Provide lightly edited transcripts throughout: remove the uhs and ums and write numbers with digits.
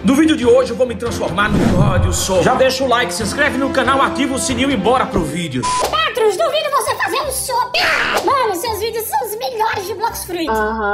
No vídeo de hoje eu vou me transformar no God Soap. Já deixa o like, se inscreve no canal, ativa o sininho e bora pro vídeo. Petros, duvido você fazer um soap. Mano, seus vídeos são os melhores de Blox Fruit.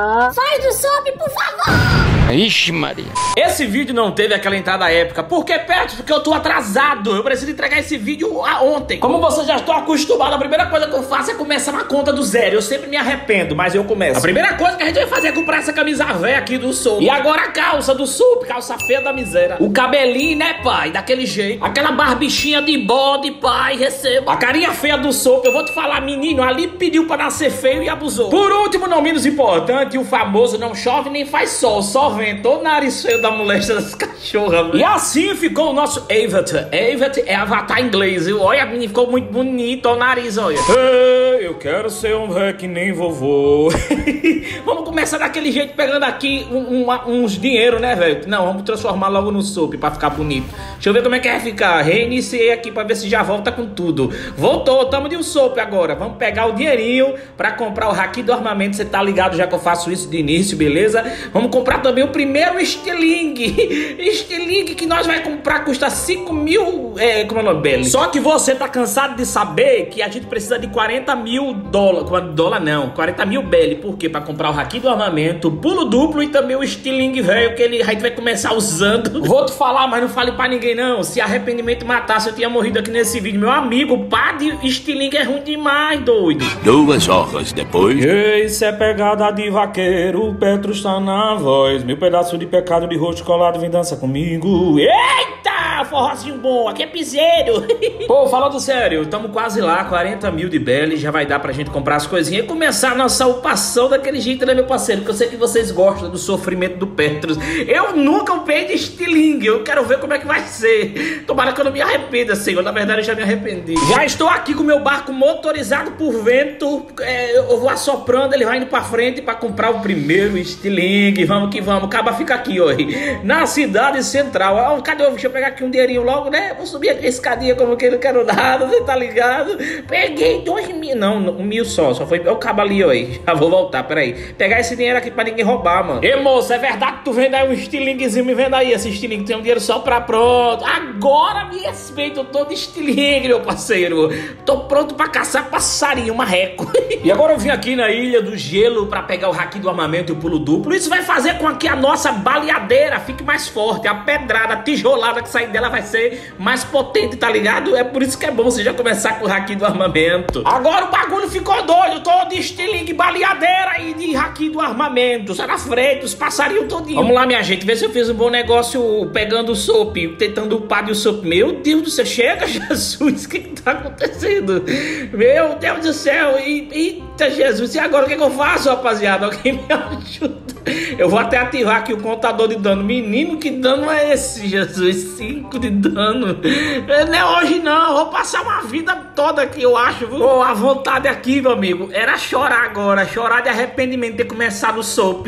Faz do soap, por favor. Ixi, Maria. Esse vídeo não teve aquela entrada épica. Por que, Petros? Porque eu tô atrasado. Eu preciso entregar esse vídeo ontem. Como você já está acostumado, a primeira coisa que eu faço é começar uma conta do zero. Eu sempre me arrependo, mas eu começo. A primeira coisa que a gente vai fazer é comprar essa camisa velha aqui do Soap. E agora a calça do Soap, calça feia da miséria. O cabelinho, né, pai? Daquele jeito. Aquela barbichinha de bode, pai, receba. A carinha feia do Soap. Eu vou te falar, menino, ali pediu pra nascer feio e abusou. Por último, não menos importante, o famoso não chove nem faz sol, só vento. O nariz feio da moléstia das cachorras. E assim ficou o nosso Avatar. Avatar é avatar em inglês, viu? Olha, menino, ficou muito bonito o nariz, olha. Eu quero ser um ré que nem vovô. Vamos começar daquele jeito, pegando aqui uns dinheiro, né, velho? Não, vamos transformar logo no Soap pra ficar bonito. Deixa eu ver como é que vai ficar. Reiniciei aqui pra ver se já volta com tudo. Voltou, tamo de um Soap agora. Vamos pegar o dinheirinho pra comprar o haki do armamento. Você tá ligado já que eu faço isso de início, beleza? Vamos comprar também o primeiro estilingue. Estilingue que nós vai comprar custa 5 mil... como é o nome, Belly? Só que você tá cansado de saber que a gente precisa de 40 mil dólares. Dólar não, 40 mil Belly. Por quê? Pra comprar o haki do armamento, pulo duplo e também o estilingue velho que a gente vai começar usando. Vou te falar, mas não fale pra ninguém não. Se arrependimento matasse, eu tinha morrido aqui nesse vídeo. Meu amigo, pá de estilingue é ruim demais, doido. 2 horas depois. Isso é pegada de vaqueiro, o Petros tá na voz. Meu pedaço de pecado de rosto colado, vem dança comigo. Eita, forrozinho bom, aqui é piseiro. Pô, falando sério, tamo quase lá, 40 mil de Belly. Já vai dar pra gente comprar as coisinhas e começar a nossa upação daquele jeito, né, meu parceiro? Porque eu sei que vocês gostam do sofrimento do Petros. Eu nunca upei de estilingue. Eu quero ver como é que vai ser. Tomara que eu não me arrependa, senhor. Na verdade, eu já me arrependi. Já estou aqui com o meu barco motorizado por vento. Eu vou assoprando, ele vai indo pra frente pra comprar o primeiro estilingue. Vamos que vamos. Acaba fica aqui, ó. Na cidade central. Cadê eu? Deixa eu pegar aqui um dinheirinho logo, né? Vou subir aqui a escadinha como que eu não quero nada. Você tá ligado? Peguei 2 mil. Não, 1 mil só. Só foi o cabo ali, ó. Já vou voltar, peraí. Pegar esse dinheiro aqui pra ninguém roubar, mano. Ei, moço, é verdade que tu vende aí um estilinguezinho? Me venda aí esse estilingue. Tem um dinheiro só pra pronto. Agora me respeita. Eu tô de estilingue, meu parceiro. Tô pronto pra caçar passarinho, marreco. E agora eu vim aqui na Ilha do Gelo pra pegar o haki do armamento e o pulo duplo. Isso vai fazer com que a nossa baleadeira fique mais forte. A pedrada, a tijolada que sair dela vai ser mais potente, tá ligado? É por isso que é bom você já começar com o haki do armamento. Agora o bagulho ficou doido. Eu tô de estilingue, baleadeira e de haki do armamento. Sai na frente, os passarinhos todinho. Vamos lá, minha gente, ver se eu fiz um bom negócio pegando o Soap, tentando upar de o Soap. Meu Deus do céu, chega, Jesus, o que tá acontecendo? Meu Deus do céu, eita Jesus, e agora o que eu faço, rapaziada? Alguém me ajuda? Eu vou até ativar aqui o contador de dano. Menino, que dano é esse, Jesus? 5 de dano. Não é hoje não, eu vou passar uma vida toda aqui, eu acho. Oh, a vontade aqui, meu amigo, era chorar agora, chorar de arrependimento de ter começado o Soap.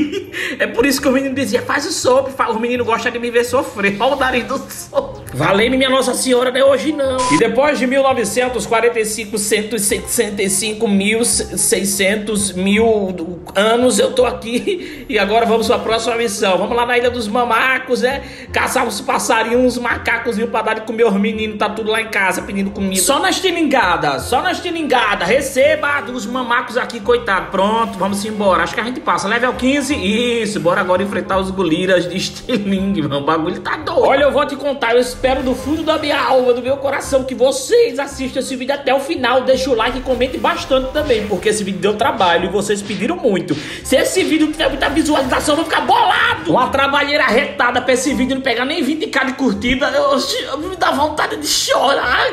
É por isso que o menino dizia, faz o Soap, o menino gosta de me ver sofrer. Olha o nariz do Soap. Valeu-me, minha Nossa Senhora, não é hoje não. E depois de 1945, 165 mil, 600 mil anos, eu tô aqui. E agora vamos para a próxima missão. Vamos lá na Ilha dos Mamacos, né? Caçar uns passarinhos, uns macacos pra dar de comer os meninos. Tá tudo lá em casa pedindo comida. Só na estilingada, só na estilingada. Receba dos mamacos aqui, coitado. Pronto, vamos embora. Acho que a gente passa. Level 15. Isso, bora agora enfrentar os goliras de estilingue, mano. O bagulho tá doido. Olha, eu vou te contar. Eu espero do fundo da minha alma, do meu coração, que vocês assistam esse vídeo até o final. Deixa o like e comente bastante também, porque esse vídeo deu trabalho e vocês pediram muito. Se esse vídeo tiver muita visualização, eu vou ficar bolado. Uma trabalheira retada pra esse vídeo não pegar nem 20k de curtida. Eu me dá vontade de chorar.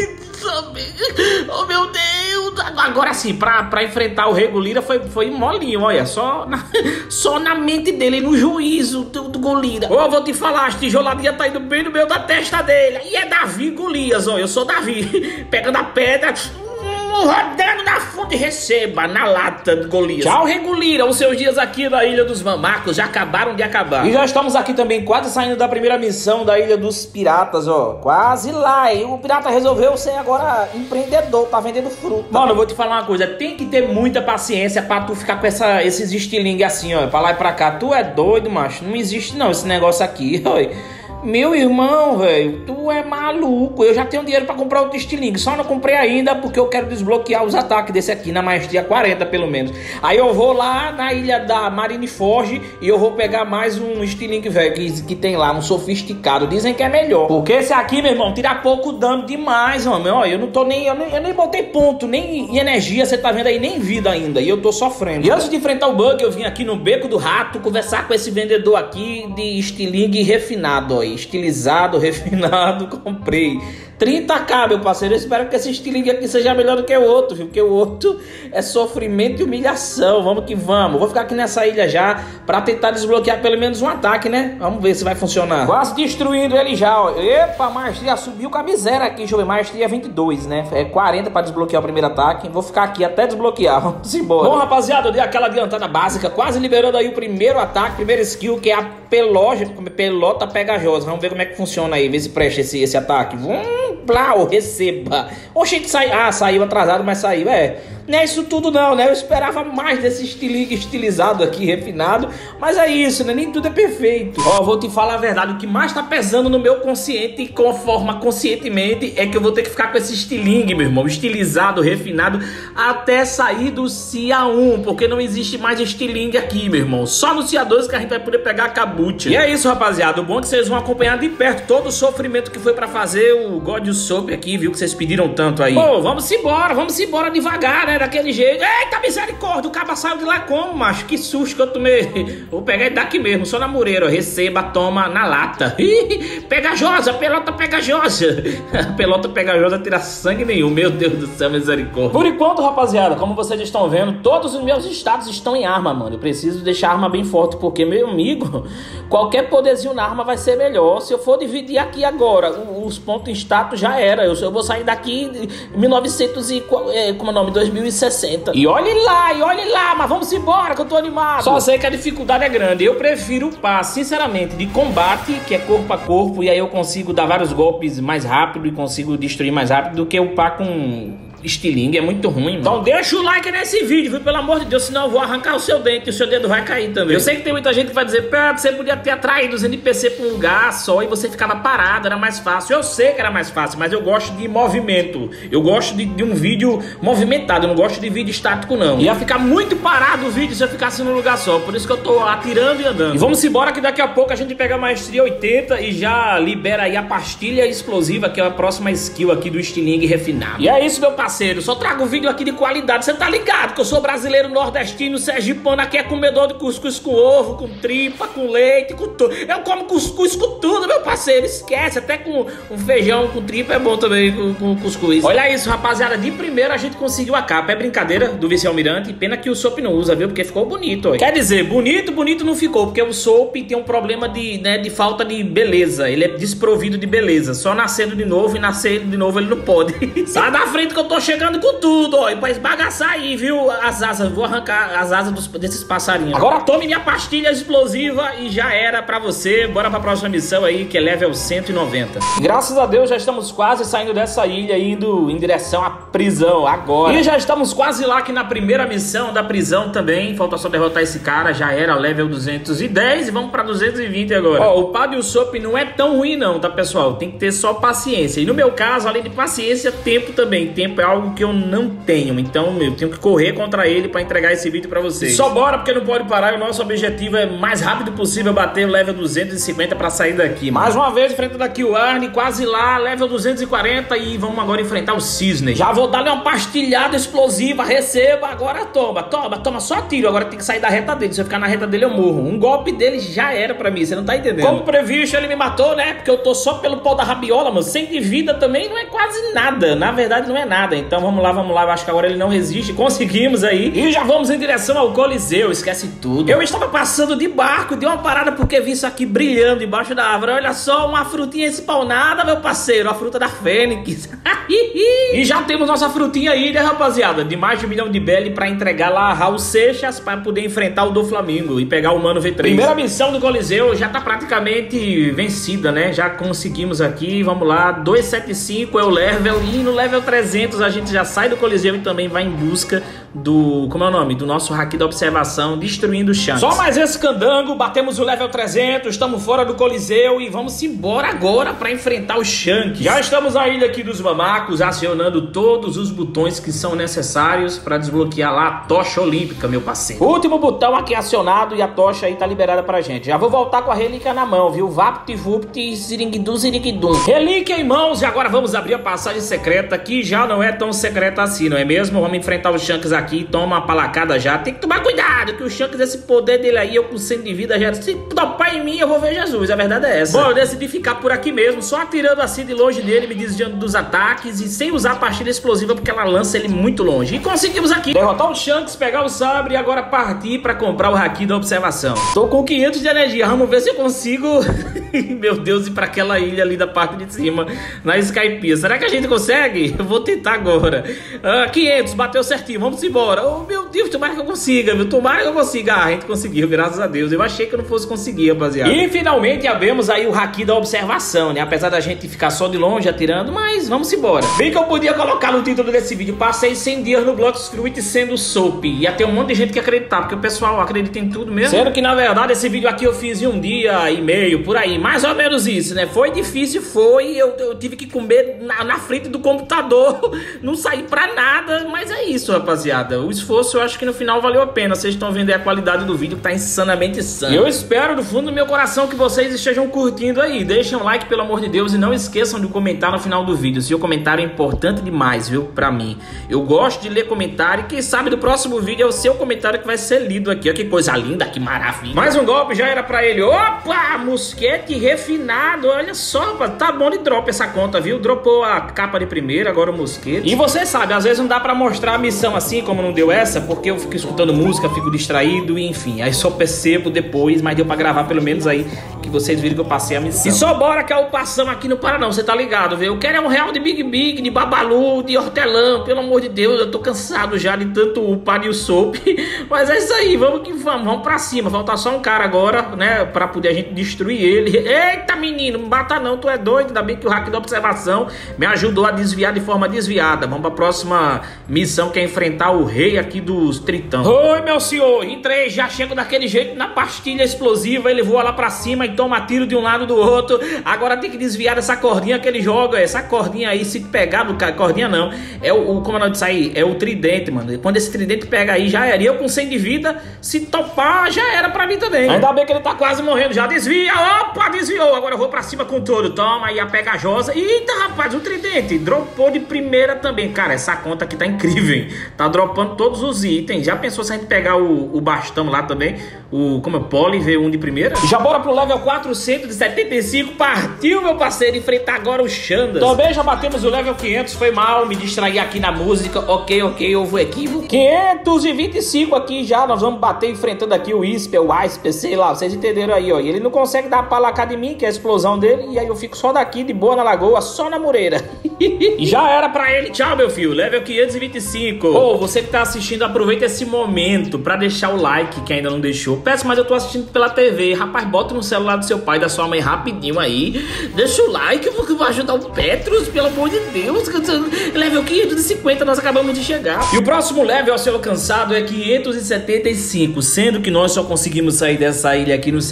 Oh, meu Deus. Agora sim, pra enfrentar o Regolira foi molinho, olha. Só na mente dele, no juízo do Golira. Ô, vou te falar, as tijoladinhas tá indo bem no meio da testa dele. E é Davi Golias, ó. Eu sou Davi. Pegando a pedra. rodando na fonte e receba na lata de Golias. Tchau, Regulira. Os seus dias aqui na Ilha dos Mamacos já acabaram de acabar. E já estamos aqui também quase saindo da primeira missão da Ilha dos Piratas, ó. Quase lá. E o pirata resolveu ser agora empreendedor, tá vendendo fruta. Mano, eu vou te falar uma coisa. Tem que ter muita paciência pra tu ficar com esses estilingues assim, ó. Pra lá e pra cá. Tu é doido, macho. Não existe não esse negócio aqui, ó. Meu irmão, velho, tu é maluco. Eu já tenho dinheiro pra comprar outro estilingue. Só não comprei ainda porque eu quero desbloquear os ataques desse aqui na maestria 40, pelo menos. Aí eu vou lá na ilha da Marineford e eu vou pegar mais um estilingue, velho, que tem lá, um sofisticado. Dizem que é melhor. Porque esse aqui, meu irmão, tira pouco dano demais, homem. Ó, eu não tô nem... Eu nem botei ponto, nem energia, você tá vendo aí, nem vida ainda. E eu tô sofrendo. E antes de enfrentar o bug, eu vim aqui no Beco do Rato conversar com esse vendedor aqui de estilingue refinado, ó. Estilizado, refinado, comprei 30k, meu parceiro. Eu espero que esse estilingue aqui seja melhor do que o outro, viu? Porque o outro é sofrimento e humilhação. Vamos que vamos. Vou ficar aqui nessa ilha já pra tentar desbloquear pelo menos um ataque, né? Vamos ver se vai funcionar. Quase destruindo ele já, ó. Epa, maestria subiu com a miséria aqui. Deixa eu ver, maestria 22, né? É 40 pra desbloquear o primeiro ataque. Vou ficar aqui até desbloquear. Vamos embora. Bom, rapaziada, eu dei aquela adiantada básica, quase liberando aí o primeiro ataque, primeiro skill, que é a pelota pegajosa. Vamos ver como é que funciona aí. Vê se presta esse ataque. Plau, receba. Oxente, saiu atrasado, mas saiu. Não é isso tudo não, né? Eu esperava mais desse estilingue estilizado aqui, refinado. Mas é isso, né? Nem tudo é perfeito. Ó, vou te falar a verdade. O que mais tá pesando no meu consciente, e conforma conscientemente, é que eu vou ter que ficar com esse estilingue, meu irmão. Estilizado, refinado, até sair do CIA 1. Porque não existe mais estilingue aqui, meu irmão. Só no CIA 2 que a gente vai poder pegar a cabucha. E é isso, rapaziada. O bom é que vocês vão acompanhar de perto todo o sofrimento que foi pra fazer o God Soap aqui, viu? Que vocês pediram tanto aí. Pô, vamos embora devagar, né? Daquele jeito. Eita, misericórdia, o caba saiu de lá como, macho? Que susto que eu tomei. Vou pegar ele daqui mesmo, só na mureira, ó. Receba, toma na lata. Pegajosa, pelota pegajosa. Pelota pegajosa tira sangue nenhum, meu Deus do céu, misericórdia. Por enquanto, rapaziada, como vocês estão vendo, todos os meus estados estão em arma, mano. Eu preciso deixar a arma bem forte, porque, meu amigo, qualquer poderzinho na arma vai ser melhor. Se eu for dividir aqui agora, os pontos em status já era. Eu vou sair daqui em 1900 e... como é o nome? 2060. E olhe lá, mas vamos embora que eu tô animado. Só sei que a dificuldade é grande. Eu prefiro upar, sinceramente, de combate, que é corpo a corpo, e aí eu consigo dar vários golpes mais rápido e consigo destruir mais rápido do que upar com estilingue. É muito ruim, mano. Então deixa o like nesse vídeo, viu? Pelo amor de Deus, senão eu vou arrancar o seu dente e o seu dedo vai cair também. Eu sei que tem muita gente que vai dizer, Pedro, você podia ter atraído os NPC pra um lugar só e você ficava parado, era mais fácil. Eu sei que era mais fácil, mas eu gosto de movimento. Eu gosto de um vídeo movimentado, eu não gosto de vídeo estático, não. Ia ficar muito parado o vídeo se eu ficasse num lugar só. Por isso que eu tô atirando e andando. E vamos embora que daqui a pouco a gente pega a maestria 80 e já libera aí a pastilha explosiva, que é a próxima skill aqui do estilingue refinado. E é isso, meu parceiro. Só trago vídeo aqui de qualidade. Você tá ligado que eu sou brasileiro nordestino, sergipano, aqui é comedor de cuscuz com ovo, com tripa, com leite, com tudo. Eu como cuscuz com tudo, meu parceiro. Esquece, até com um feijão com tripa é bom também, com cuscuz. Olha isso, rapaziada. De primeira a gente conseguiu a capa. É brincadeira do vice-almirante. Pena que o Soap não usa, viu? Porque ficou bonito, ó. Quer dizer, bonito não ficou, porque o Soap tem um problema de falta de beleza. Ele é desprovido de beleza. Só nascendo de novo e nascendo de novo ele não pode. Sai da frente que eu tô chegando com tudo, ó. E pra esbagaçar aí, viu? As asas. Vou arrancar as asas desses passarinhos. Agora tome minha pastilha explosiva e já era pra você. Bora pra próxima missão aí, que é level 190. Graças a Deus já estamos quase saindo dessa ilha, indo em direção à prisão agora. E já estamos quase lá aqui na primeira missão da prisão também. Falta só derrotar esse cara. Já era level 210 e vamos pra 220 agora. Ó, o Pad e o Soap não é tão ruim não, tá, pessoal? Tem que ter só paciência. E no meu caso, além de paciência, tempo também. Tempo é algo que eu não tenho. Então, eu tenho que correr contra ele pra entregar esse vídeo pra vocês. Só bora, porque não pode parar. E o nosso objetivo é mais rápido possível bater o level 250 pra sair daqui. Mais uma vez, enfrentando aqui o Arne, quase lá, level 240. E vamos agora enfrentar o Cisne. Já vou dar-lhe uma pastilhada explosiva. Receba, agora toma só tiro. Agora tem que sair da reta dele. Se eu ficar na reta dele, eu morro. Um golpe dele já era pra mim, você não tá entendendo. Como previsto, ele me matou, né? Porque eu tô só pelo pau da rabiola, mano. 100 de vida também não é quase nada. Na verdade, não é nada. Então vamos lá, eu acho que agora ele não resiste. Conseguimos aí. E já vamos em direção ao Coliseu, esquece tudo. Eu estava passando de barco, dei uma parada porque vi isso aqui brilhando debaixo da árvore. Olha só, uma frutinha espawnada, meu parceiro, a fruta da Fênix. E já temos nossa frutinha aí, né, rapaziada? De mais de 1 milhão de BL pra entregar lá a Raul Seixas pra poder enfrentar o do Flamengo e pegar o Mano V3. Primeira missão do Coliseu já tá praticamente vencida, né? Já conseguimos aqui, vamos lá, 275 é o level e no level 300 a gente já sai do Coliseu e também vai em busca do, como é o nome? Do nosso haki da observação, destruindo o Shanks. Só mais esse candango, batemos o level 300, estamos fora do Coliseu e vamos embora agora pra enfrentar o Shanks. Já estamos na ilha aqui dos mamacos, acionando todos os botões que são necessários pra desbloquear lá a tocha olímpica, meu parceiro. O último botão aqui acionado e a tocha aí tá liberada pra gente. Já vou voltar com a relíquia na mão, viu? Vapt-vupt, ziringuidum, ziringuidum. Relíquia em mãos e agora vamos abrir a passagem secreta, que já não é tão secreta assim, não é mesmo? Vamos enfrentar o Shanks aqui, toma uma palacada já. Tem que tomar cuidado, que o Shanks, esse poder dele aí, eu com 100 de vida, já se topar em mim, eu vou ver Jesus, a verdade é essa. Bom, eu decidi ficar por aqui mesmo, só atirando assim de longe dele, me desviando dos ataques e sem usar a pastilha explosiva, porque ela lança ele muito longe. E conseguimos aqui derrotar o Shanks, pegar o sabre e agora partir pra comprar o haki da observação. Tô com 500 de energia, vamos ver se eu consigo, meu Deus, ir pra aquela ilha ali da parte de cima, na Skypiea. Será que a gente consegue? Eu vou tentar agora. 500, bateu certinho, vamos embora. Oh, meu Deus, tomara que eu consiga, viu? Tomara que eu consiga. Ah, a gente conseguiu, graças a Deus. Eu achei que eu não fosse conseguir, rapaziada. E finalmente abrimos aí o haki da observação, né? Apesar da gente ficar só de longe atirando, mas vamos embora. Bem que eu podia colocar no título desse vídeo: passei 100 dias no Blox Fruit sendo soap. Ia ter um monte de gente que acreditar, porque o pessoal acredita em tudo mesmo. Sendo que na verdade esse vídeo aqui eu fiz em 1 dia e meio, por aí. Mais ou menos isso, né? Foi difícil, foi. Eu tive que comer na frente do computador. Não saí pra nada, mas é isso, rapaziada. O esforço eu acho que no final valeu a pena. Vocês estão vendo aí a qualidade do vídeo que tá insanamente insano. Eu espero do fundo do meu coração que vocês estejam curtindo aí. Deixem um like, pelo amor de Deus, e não esqueçam de comentar no final do vídeo. Seu comentário é importante demais, viu? Pra mim. Eu gosto de ler comentário e quem sabe do próximo vídeo é o seu comentário que vai ser lido aqui. Olha que coisa linda, que maravilha. Mais um golpe já era pra ele. Opa! Mosquete refinado. Olha só, rapaz. Tá bom de drop essa conta, viu? Dropou a capa de primeira, agora o mosquete. E você sabe, às vezes não dá pra mostrar a missão assim, como não deu essa, porque eu fico escutando música, fico distraído e enfim. Aí só percebo depois, mas deu pra gravar pelo menos aí, que vocês viram que eu passei a missão. E só bora que a upação aqui não para não, você tá ligado, viu? Eu quero é um real de Big Big, de Babalu, de hortelã, pelo amor de Deus, eu tô cansado já de tanto upar e o soap. Mas é isso aí, vamos que vamos pra cima. Falta só um cara agora, né, pra poder a gente destruir ele. Eita, menino, não bata não, tu é doido. Ainda bem que o haki da observação me ajudou a desviar de forma desviada. Vamos pra próxima missão, que é enfrentar o rei aqui dos tritão. Oi, meu senhor, entrei, já chego daquele jeito na pastilha explosiva. Ele voa lá pra cima e toma tiro de um lado do outro. Agora tem que desviar dessa cordinha que ele joga. Essa cordinha aí, se pegar no cara, cordinha não, é o como é o nome disso aí? É o tridente, mano. Quando esse tridente pega aí, já era. E eu com 100 de vida, se topar, já era pra mim também. Ainda bem que ele tá quase morrendo. Já desvia, opa, desviou. Agora eu vou pra cima com tudo. Toma aí a pegajosa. Eita, rapaz, o tridente dropou de primeira também. Cara, essa conta aqui tá incrível, hein? Tá dropando todos os itens. Já pensou se a gente pegar o bastão lá também? Como é? Poli V1 de primeira? Já bora pro level 475. Partiu, meu parceiro, enfrentar agora o Xandas. Também já batemos o level 500. Foi mal, me distraí aqui na música. Ok, houve um equívoco. 525 aqui já. Nós vamos bater enfrentando aqui o Isper, o Isper, sei lá. Vocês entenderam aí, ó. E ele não consegue dar a palacada em mim, que é a explosão dele. E aí eu fico só daqui, de boa na lagoa, só na mureira. E já era pra ele. Tchau, meu filho. Level 525. Pô, você que tá assistindo, aproveita esse momento pra deixar o like, que ainda não deixou. Peço, mas eu tô assistindo pela TV. Rapaz, bota no celular do seu pai, da sua mãe, rapidinho aí. Deixa o like, porque vai ajudar o Petrus, pelo amor de Deus. Level 550, nós acabamos de chegar. E o próximo level a ser alcançado é 575, sendo que nós só conseguimos sair dessa ilha aqui no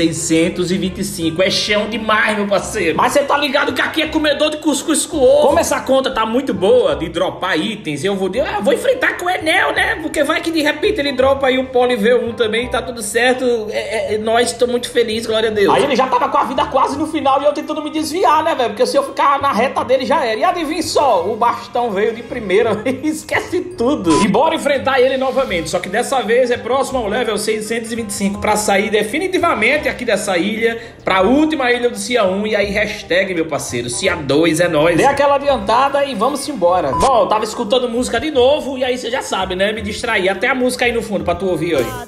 625. É chão demais, meu parceiro. Mas você tá ligado que aqui é comedor de cuscuz com ovo. Como essa conta tá muito boa de dropar itens, eu vou enfrentar com o Enel, né? Porque vai que de repente ele dropa aí o Poli V1 também, tá tudo certo. certo. Nós estamos muito felizes, glória a Deus. Aí ele já tava com a vida quase no final e eu tentando me desviar, né, velho? Porque se eu ficar na reta dele já era. E adivinha só, o bastão veio de primeira, esquece tudo. E bora enfrentar ele novamente, só que dessa vez é próximo ao level 625 pra sair definitivamente aqui dessa ilha, pra última ilha do Cia 1. E aí, hashtag, meu parceiro, Cia 2 é nóis. Dê aquela adiantada e vamos embora. Bom, eu tava escutando música de novo e aí você já sabe, né? Me distraí. Até a música aí no fundo pra tu ouvir aí.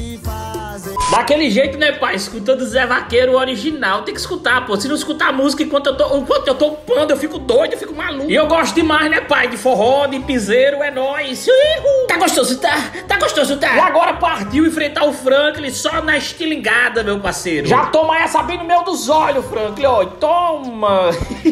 Daquele jeito, né, pai? Escutando Zé Vaqueiro original. Tem que escutar, pô. Se não escutar a música enquanto eu tô upando, eu fico doido, eu fico maluco. E eu gosto demais, né, pai? De forró, de piseiro, é nóis. Tá gostoso, tá? Tá gostoso, tá? E agora partiu enfrentar o Franklin só na estilingada, meu parceiro. Já toma essa bem no meio dos olhos, Franklin. Ó, toma.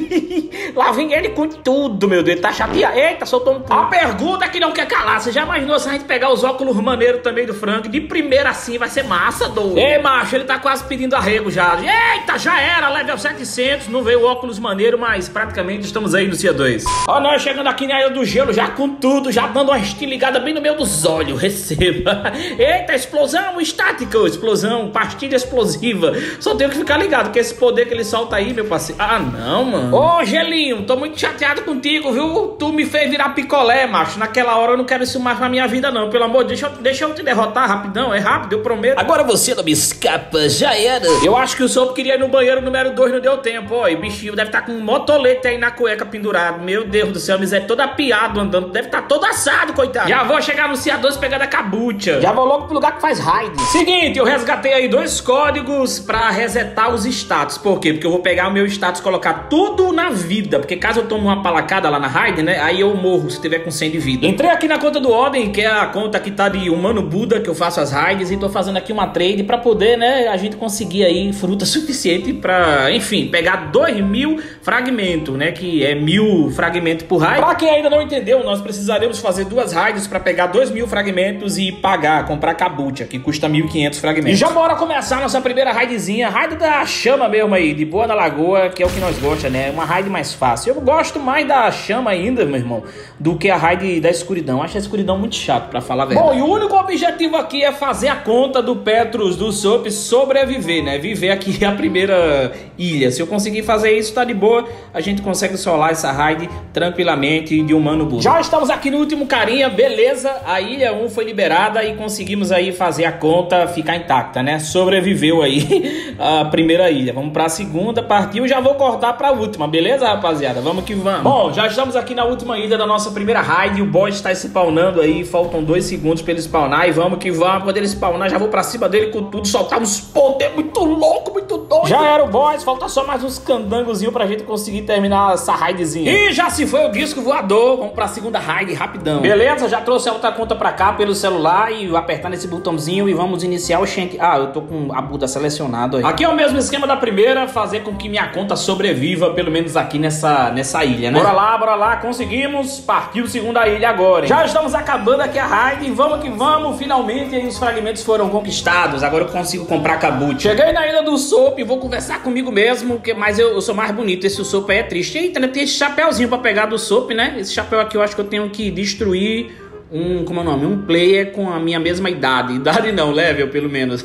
Lá vem ele com tudo, meu Deus. Tá chateado. Eita, soltou um pulo. A pergunta que não quer calar. Você já imaginou se a gente pegar os óculos maneiros também do Franklin? De primeira assim vai ser massa, doido. Ei, macho, ele tá quase pedindo arrego já. Eita, já era, level 700. Não veio óculos maneiro, mas praticamente estamos aí no Cia 2. Ó, nós chegando aqui na Ilha do Gelo, já com tudo, já dando uma estiligada bem no meio dos olhos. Receba. Eita, explosão estática, explosão, pastilha explosiva. Só tenho que ficar ligado, que esse poder que ele solta aí, meu parceiro. Ah, não, mano. Ô, Gelinho, tô muito chateado contigo, viu? Tu me fez virar picolé, macho. Naquela hora eu não quero isso mais pra minha vida, não. Pelo amor de Deus, deixa eu te derrotar rapidão. É rápido, eu prometo. Agora você não me escapa, já era. Eu acho que o Soap queria ir no banheiro número 2, não deu tempo. Ó, e o bichinho deve estar com um motolete aí na cueca pendurado. Meu Deus do céu, miséria, todo apiado andando. Deve estar todo assado, coitado. Já vou chegar no Cia 2 pegando a cabucha. Já vou logo pro lugar que faz raid. Seguinte, eu resgatei aí 2 códigos pra resetar os status. Por quê? Porque eu vou pegar o meu status e colocar tudo na vida. Porque caso eu tome uma palacada lá na raid, né? Aí eu morro se tiver com 100 de vida. Entrei aqui na conta do Odin, que é a conta que tá de Humano Buda, que eu faço as raids. E tô fazendo aqui uma trade pra poder, né, a gente conseguir aí fruta suficiente pra, enfim, pegar 2000 fragmentos, né, que é 1000 fragmentos por raid. Pra quem ainda não entendeu, nós precisaremos fazer 2 raids pra pegar 2000 fragmentos e pagar, comprar kabucha, que custa 1500 fragmentos. E já bora começar nossa primeira raidzinha, raid da chama mesmo aí, de Boa da Lagoa, que é o que nós gostamos, né, uma raid mais fácil. Eu gosto mais da chama ainda, meu irmão, do que a raid da escuridão. Acho a escuridão muito chato, pra falar a verdade. Bom, e o único objetivo aqui é fazer a conta do Petrus, do Soap, sobreviver, né? Viver aqui a primeira ilha. Se eu conseguir fazer isso, tá de boa. A gente consegue solar essa raid tranquilamente de Humano Buda. Já estamos aqui no último carinha, beleza? A ilha 1 foi liberada e conseguimos aí fazer a conta ficar intacta, né? Sobreviveu aí a primeira ilha. Vamos pra segunda, partiu. Já vou cortar pra última, beleza, rapaziada? Vamos que vamos. Bom, já estamos aqui na última ilha da nossa primeira raid. O boss está spawnando aí. Faltam 2 segundos pra ele spawnar. E vamos que vamos. Quando ele spawnar, já vou pra cima dele com tudo. Soltar uns poder muito louco, muito doido. Já era o boss. Falta só mais uns candangozinhos pra gente conseguir terminar essa raidzinha. E já se foi o disco voador. Vamos pra segunda raid rapidão. Beleza, já trouxe a outra conta pra cá pelo celular. E apertar nesse botãozinho e vamos iniciar o Shank. Ah, eu tô com a Buda selecionado aí. Aqui é o mesmo esquema da primeira. Fazer com que minha conta sobreviva, pelo menos aqui nessa ilha, né? Bora lá, conseguimos. Partiu segunda ilha agora, hein? Já estamos acabando aqui a raid. Vamos que vamos. Finalmente aí os fragmentos foram conquistados. Agora eu consigo comprar kabucha. Cheguei na ilha do Soap. Vou conversar comigo mesmo, mas eu sou mais bonito. Esse Soap aí é triste. Eita, né? Tem esse chapéuzinho pra pegar do Soap, né? Esse chapéu aqui eu acho que eu tenho que destruir como é o nome? Um player com a minha mesma idade. Idade não, level pelo menos.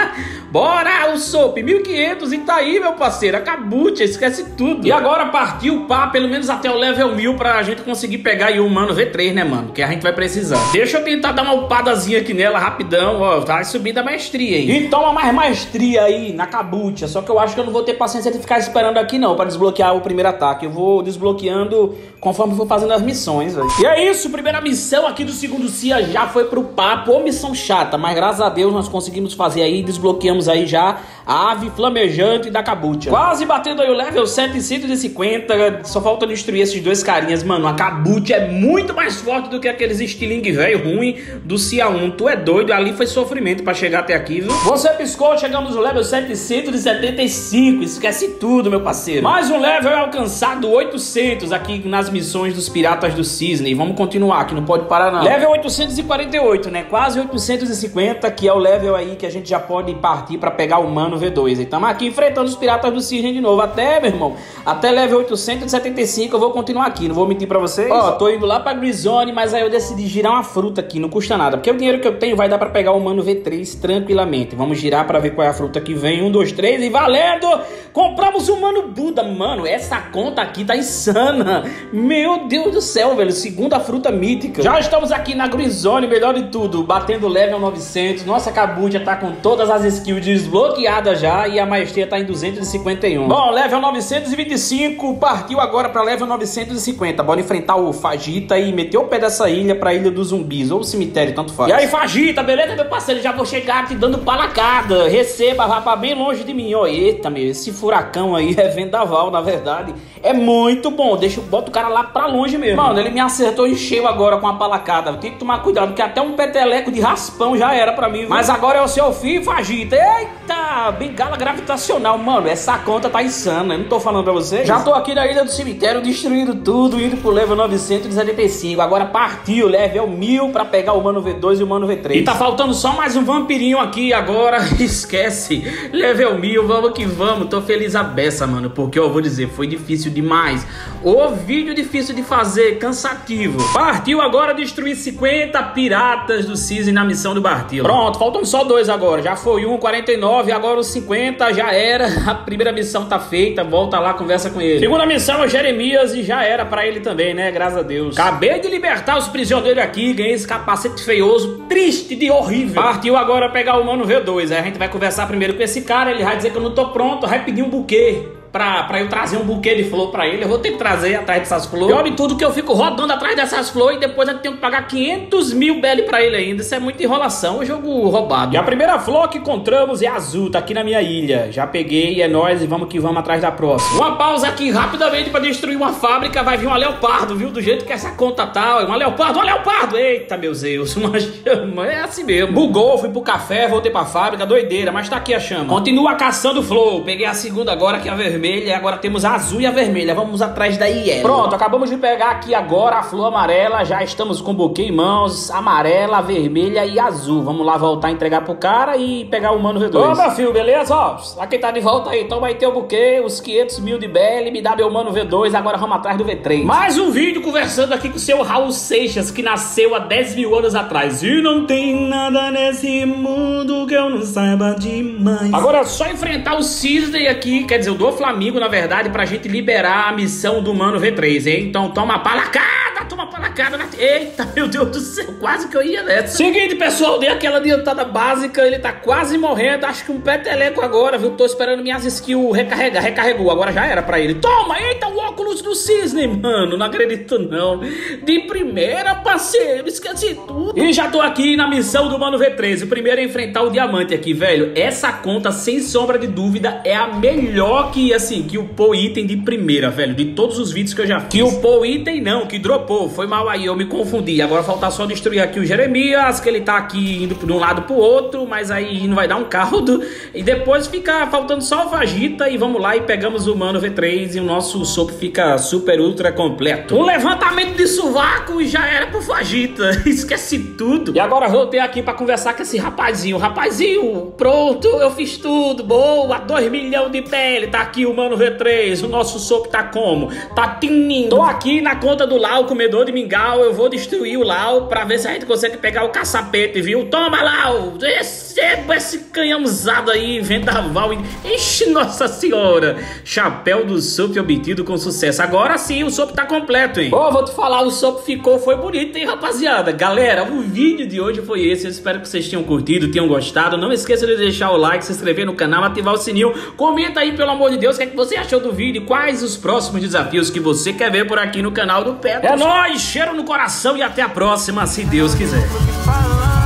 Bora, o Soap, 1500 e tá aí, meu parceiro. A kabucha, esquece tudo. E agora partiu, pá, pelo menos até o level 1000 pra gente conseguir pegar aí o Humano V3, né, mano? Que a gente vai precisar. Deixa eu tentar dar uma upadazinha aqui nela rapidão, ó. Tá subindo a maestria, hein? E toma mais maestria aí na kabucha. Só que eu acho que eu não vou ter paciência de ficar esperando aqui, não, pra desbloquear o primeiro ataque. Eu vou desbloqueando conforme for fazendo as missões, velho. E é isso, primeira missão aqui do segundo Cia já foi pro papo. Ô, missão chata, mas graças a Deus nós conseguimos fazer aí, desbloqueamos aí já a ave flamejante da kabucha. Quase batendo aí o level 750. Só falta destruir esses 2 carinhas. Mano, a kabucha é muito mais forte do que aqueles estilingue velho ruim do Cia 1. Tu é doido, ali foi sofrimento pra chegar até aqui, viu? Você piscou, chegamos no level 775. Esquece tudo, meu parceiro. Mais um level é alcançado, 800 aqui nas missões dos Piratas do Cisne. Vamos continuar, que não pode parar não. Level 848, né? Quase 850, que é o level aí que a gente já pode partir partir pra pegar o Mano V2. E tamo aqui enfrentando os Piratas do Cisne de novo. Até, meu irmão, até level 875 eu vou continuar aqui, não vou mentir pra vocês. Ó, tô indo lá pra Grizone, mas aí eu decidi girar uma fruta aqui, não custa nada. Porque o dinheiro que eu tenho vai dar pra pegar o Mano V3 tranquilamente. Vamos girar pra ver qual é a fruta que vem. 1, 2, 3 e valendo! Compramos o Mano Buda. Mano, essa conta aqui tá insana. Meu Deus do céu, velho. Segunda fruta mítica. Já estamos aqui na Grizone, melhor de tudo, batendo level 900. Nossa Kabuja tá com todas as skills desbloqueadas já e a maestria tá em 251. Bom, level 925, partiu agora pra level 950. Bora enfrentar o Fagita e meter o pé dessa ilha pra Ilha dos Zumbis, ou o cemitério, tanto faz. E aí, Fagita, beleza, meu parceiro? Já vou chegar te dando palacada. Receba, vá pra bem longe de mim. Ó, eita, meu, esse furacão aí é vendaval, na verdade. É muito bom, bota o cara lá pra longe mesmo. Mano, ele me acertou em cheio agora com a palacada. Tem que tomar cuidado, porque até um peteleco de raspão já era pra mim, viu? Mas agora é o seu fim, Fagita. Eita, bengala gravitacional. Mano, essa conta tá insana, eu não tô falando pra vocês. Já tô aqui na Ilha do Cemitério, destruindo tudo, indo pro level 975. Agora partiu, level 1000 pra pegar o Mano V2 e o Mano V3. E tá faltando só mais um vampirinho aqui agora. Esquece, level 1000, vamos que vamos. Tô feliz a beça, mano, porque eu vou dizer, foi difícil demais. O vídeo difícil de fazer, cansativo. Partiu agora destruir 50 piratas do Cisne na missão do Bartilo. Pronto, faltam só 2 agora. Já foi 49, agora os 50 já era. A primeira missão tá feita, volta lá, conversa com ele. Segunda missão é Jeremias e já era pra ele também, né? Graças a Deus. Acabei de libertar os prisioneiros aqui, ganhei esse capacete feioso, triste de horrível. Partiu agora pegar o Mano V2. Aí a gente vai conversar primeiro com esse cara, ele vai dizer que eu não tô pronto, vai pedir um buquê. Pra eu trazer um buquê de flor pra ele. Eu vou ter que trazer atrás dessas flores. Pior de tudo que eu fico rodando atrás dessas flores e depois eu tenho que pagar 500 mil BL pra ele ainda. Isso é muita enrolação, é jogo roubado. E a primeira flor que encontramos é azul, tá aqui na minha ilha. Já peguei, é nóis e vamos que vamos atrás da próxima. Uma pausa aqui rapidamente pra destruir uma fábrica. Vai vir uma leopardo, viu? Do jeito que essa conta tá. Uma leopardo. Eita, meu Deus, uma chama. É assim mesmo. Bugou, fui pro café, voltei pra fábrica, doideira, mas tá aqui a chama. Continua caçando flor. Peguei a segunda agora, que é a vermelha. E agora temos a azul e a vermelha. Vamos atrás da Yellow. Pronto, acabamos de pegar aqui agora a flor amarela. Já estamos com o buquê em mãos. Amarela, vermelha e azul. Vamos lá voltar a entregar pro cara e pegar o Mano V2. Ô, meu filho, beleza? Ó, aqui tá de volta aí. Toma aí teu buquê, os 500 mil de BL. Me dá meu Mano V2. Agora vamos atrás do V3. Mais um vídeo conversando aqui com o seu Raul Seixas, que nasceu há 10 mil anos atrás. E não tem nada nesse mundo que eu não saiba demais. Agora é só enfrentar o Cisne aqui. Quer dizer, o do Flamengo, na verdade, pra gente liberar a missão do Mano V3, hein? Então toma palacada, toma palacada. Eita, meu Deus do céu, quase que eu ia nessa. Seguinte, pessoal, dei aquela adiantada básica, ele tá quase morrendo, acho que um peteleco agora, viu? Tô esperando minhas skills recarregar, recarregou, agora já era pra ele. Toma, eita, o óculos do Cisne, mano, não acredito não. De primeira, parceiro, esqueci tudo. E já tô aqui na missão do Mano V3, o primeiro é enfrentar o diamante aqui, velho. Essa conta, sem sombra de dúvida, é a melhor que, assim, que upou item de primeira, velho, de todos os vídeos que eu já fiz. Que upou item não, que dropou, foi mal aí, eu me confundi. Agora falta só destruir aqui o Jeremias, que ele tá aqui indo de um lado pro outro, mas aí não vai dar um caldo. E depois fica faltando só o Fagita e vamos lá e pegamos o Mano V3 e o nosso soco fica super ultra completo. Um levantamento de sovaco e já era pro Fagita, esqueci tudo. E agora voltei aqui pra conversar com esse rapazinho. Rapazinho, pronto, eu fiz tudo, boa, 2 milhões de pele, tá aqui o Mano V3, o nosso soco tá como? Tá tinindo. Tô aqui na conta do Lau, comedor de mingau, eu vou destruir o Lau pra ver se a gente consegue pegar o caçapete, viu? Toma, Lau! Receba esse canhãozado aí, vendaval. Ixi, nossa senhora! Chapéu do Sop obtido com sucesso. Agora sim, o Sop tá completo, hein? Ô, vou te falar, o Sop foi bonito, hein, rapaziada? Galera, o vídeo de hoje foi esse. Eu espero que vocês tenham curtido, tenham gostado. Não esqueça de deixar o like, se inscrever no canal, ativar o sininho. Comenta aí, pelo amor de Deus, o que é que você achou do vídeo, quais os próximos desafios que você quer ver por aqui no canal do Petros. É nóis, cheiro no coração e até a próxima, se Deus quiser.